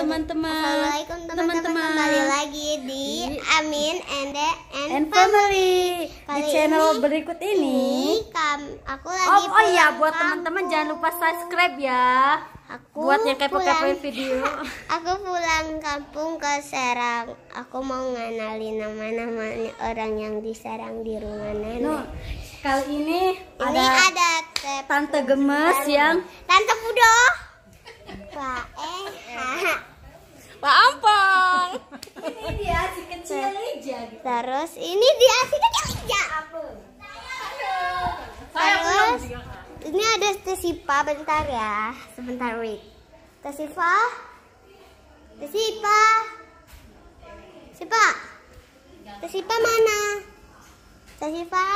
teman-teman. Assalamualaikum teman-teman. Kembali lagi di Amin and Family. Di Kali channel ini- berikut ini. Aku lagi Oh iya, pulang buat kampung. teman-teman jangan lupa subscribe ya. Aku Buat yang kepo-kepoin pulang- video. Aku pulang kampung ke Serang. Aku mau ngenalin nama-nama orang yang di Serang di rumah nenek. No, kali ini Ini ada Tante Gemes yang Tante Pudo. Pak Ampong. ini dia si kecil aja. Terus ini dia si kecil aja. Terus ini ada Tesipa, bentar ya. Sebentar, wait. Tesipa. Tesipa mana? Tesipa.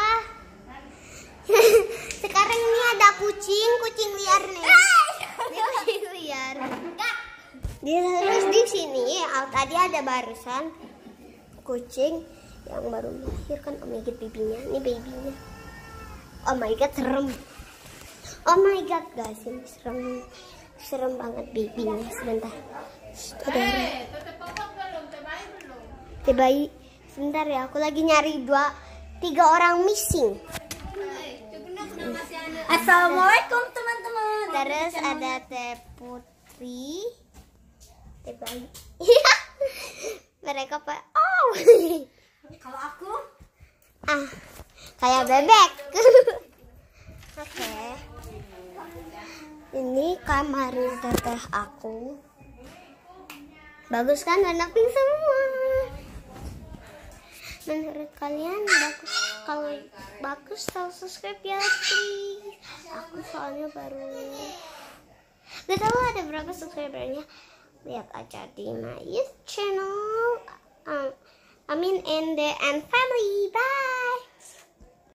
Sekarang ini ada kucing liar nih. Ini kucing liar. Terus di sini tadi ada barusan kucing yang baru melahirkan. Oh my god, babynya. Ini babynya. Oh my god, serem. Oh my god, guys, ini serem banget babynya. Sebentar. Teh bayi. Sebentar ya, aku lagi nyari 3 orang missing. Assalamualaikum teman-teman. Terus ada Teh Putri, Teh bayi. Mereka Kalau aku kayak bebek. Oke. Ini kamar teteh aku. Bagus kan, warna pink semua. Menurut kalian bagus? Kalau bagus, tolong subscribe ya, please. Aku soalnya baru gak tahu ada berapa subscribernya. Lihat aja di my YouTube channel. Amin and Family. Bye.